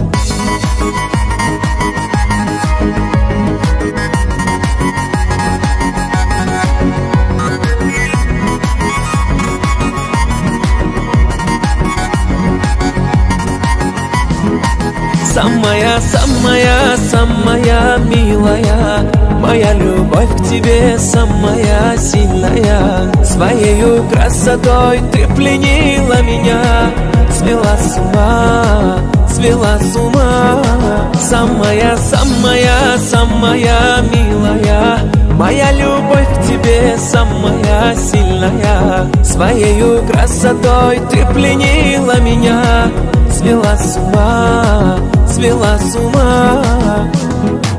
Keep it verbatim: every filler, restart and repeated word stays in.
Самая, самая, самая милая, моя любовь к тебе самая сильная. Своею красотой ты пленила меня, свела с ума, свела с ума. Самая, самая, самая милая, моя любовь к тебе самая сильная. Своею красотой ты пленила меня, свела с ума, свела с ума.